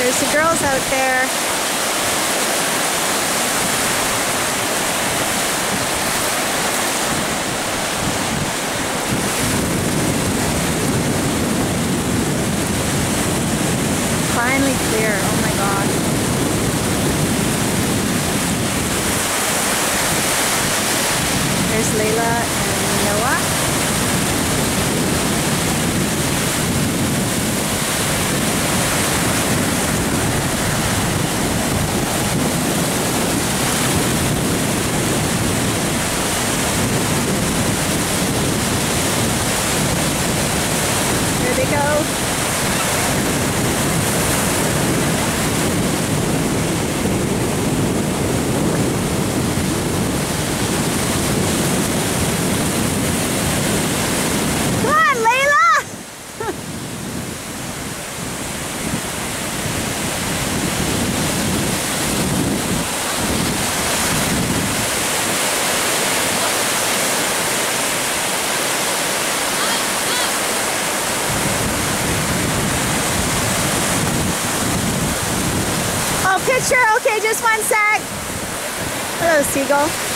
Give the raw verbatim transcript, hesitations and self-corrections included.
There's the girls out there. Finally clear. Oh my god. There's Layla and Noah. There they go. Oh, picture. Okay, just one sec. Hello, seagull.